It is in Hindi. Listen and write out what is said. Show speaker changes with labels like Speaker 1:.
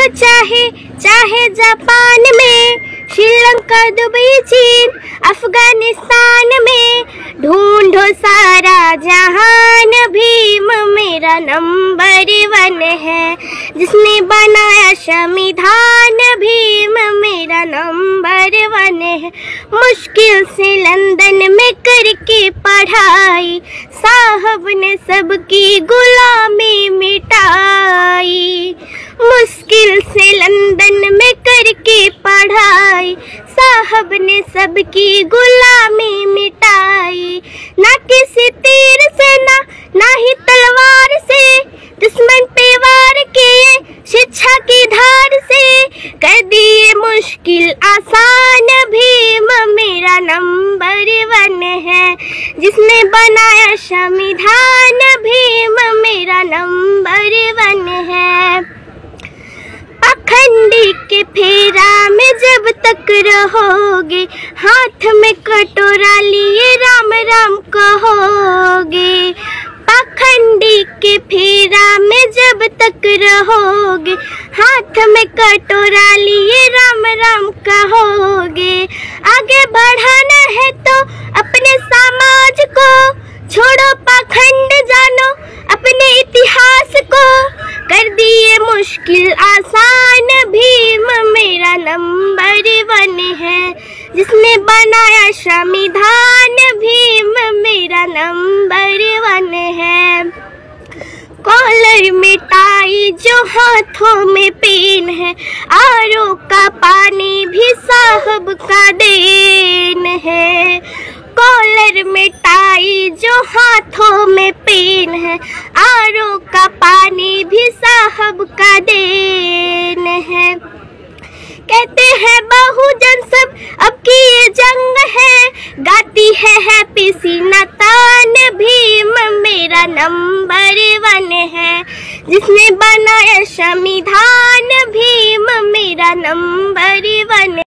Speaker 1: चाहे चाहे जापान में, श्रीलंका, दुबई, चीन, अफगानिस्तान में, ढूंढो सारा जहान, भीम मेरा नंबर 1 है। जिसने बनाया संविधान, भीम मेरा नंबर 1 है। मुश्किल से लंदन में करके पढ़ाई, साहब ने सबकी गुलामी मिटाई। मुश्किल से लंदन में करके पढ़ाई, साहब ने सबकी गुलामी मिटाई। ना किसी तीर से ना ही तलवार से, दुश्मन पे वार किए शिक्षा की धार से, कर दिए मुश्किल आसान, भीम मेरा नंबर 1 है। जिसने बनाया संविधान, भीम मेरा नंबर 1 है। पाखंडी के फेरा में जब तक रहोगे, हाथ में कटोरा लिए राम राम कहोगे। पाखंडी के फेरा में जब तक रहोगे, हाथ में कटोरा लिए राम राम कहोगे। आगे बढ़ाना है तो अपने समाज को, छोड़ो पाखंड, जानो अपने इतिहास को, कर दिए मुश्किल आसान, भीम मेरा नंबर 1 है। जिसने बनाया संविधान, भीम मेरा नंबर 1 है। कॉलर में टाई जो हाथों में पेन है, आरओ का पानी भी साहब का देन है। कॉलर में टाई जो हाथों में पेन है, आरओ का पानी भी साहब का देन है। कहते हैं बहुजन सब अब की ये जंग है, गाती है हैप्पी सीना तान, भीम मेरा नंबर 1 है। जिसने बनाया संविधान, भीम मेरा नंबर 1